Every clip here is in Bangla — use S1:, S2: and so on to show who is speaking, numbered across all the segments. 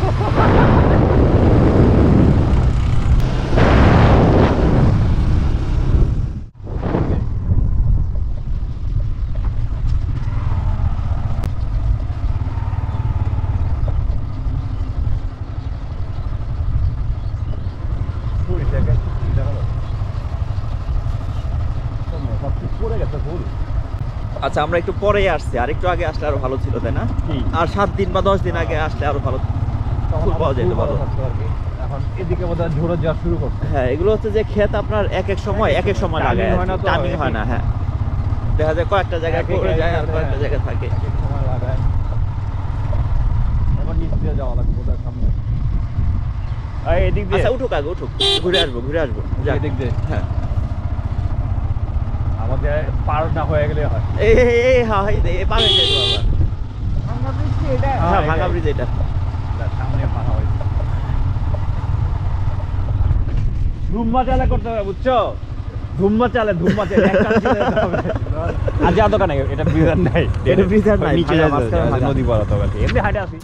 S1: আচ্ছা আমরা একটু পরে আসছি, আর একটু আগে আসলে আরো ভালো ছিল, তাই না? আর 7 দিন বা 10 দিন আগে আসলে আরো ভালো ফুল পাওয়া যেত ভালো।
S2: এখন এদিকে বোধহয় ঝোড়ো যাওয়া শুরু করছে।
S1: হ্যাঁ, এগুলো হচ্ছে যে ক্ষেত আপনার এক এক সময় লাগায়, টাইমিং হয় না। হ্যাঁ, দেখা যায় কয়েকটা জায়গায় পড়ে যায় আর কয়েকটা জায়গায় থাকে।
S2: সময় লাগায়। এবার নিচ দিয়ে যাওয়া লাগবে বোধহয় সামনে। এদিক দিয়ে।
S1: আচ্ছা উঠুক, আগে উঠুক, ঘুরে আসবো।
S2: এদিক দিয়ে।
S1: হ্যাঁ,
S2: আমাদের পার না হয়ে গেলে হয়।
S1: পার হয়ে যাইতো আবার।
S2: ভাঙা ব্রিজ এটা?
S1: হ্যাঁ, ভাঙা ব্রিজ এটা।
S2: সামনে ভাঙা হয়েছে। ধুম্মা চালে করতে হবে, বুঝছো? ধুম্মা চালে আজ আর দোকানে এটা ব্রিজার নাই,
S1: এটা ব্রিজার নাই,
S2: নিচে নদী পড়া তো এমনি হাইটে আসি।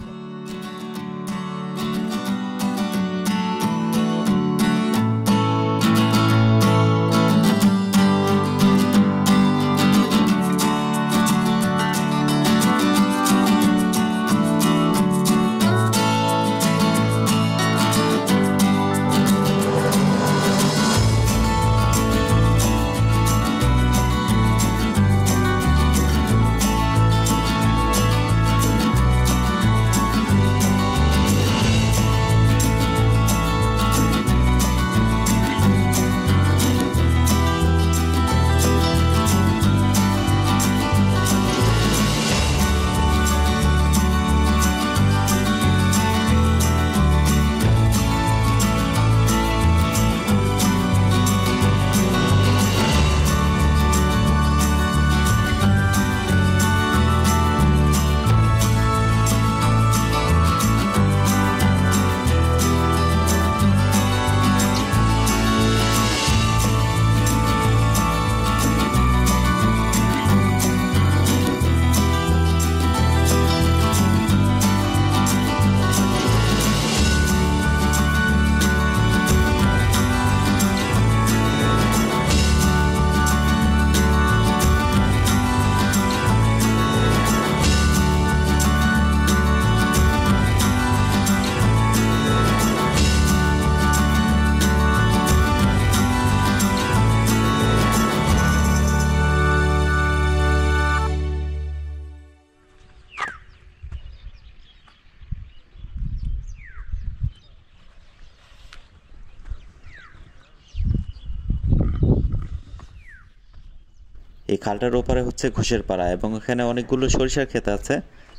S1: এই খালটার ওপারে হচ্ছে ঘোষের পাড়া, এবং এখানে অনেকগুলো সরিষার ক্ষেত আছে,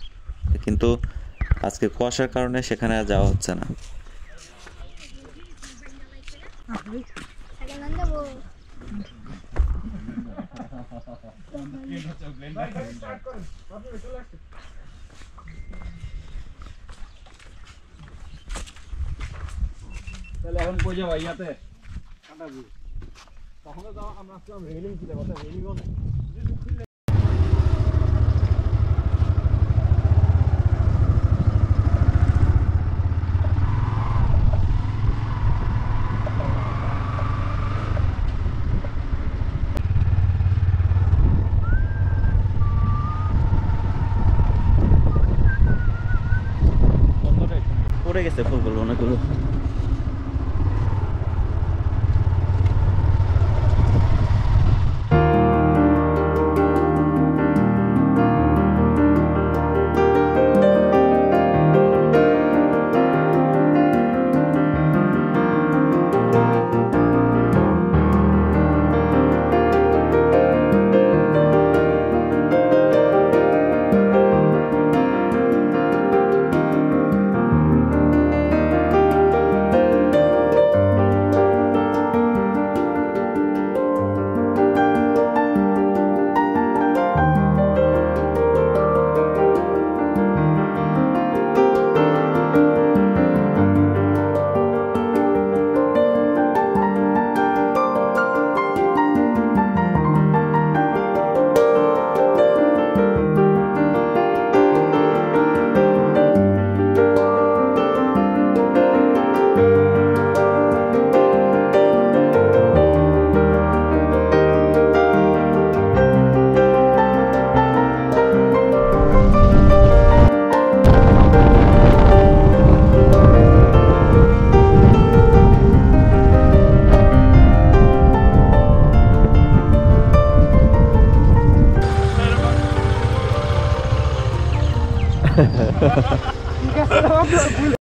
S1: কিন্তু আজকে কুয়াশার কারণে সেখানে আর যাওয়া হচ্ছে না।
S2: তাহলে এখন কই যাবো ইয়াতে? তখন তো আমরা আসলাম রেলিং ছিল, কথা রেলিংও নেই।
S1: পড়ে গেছে ফুলগুলো অনেকগুলো।
S3: ঠিক আছে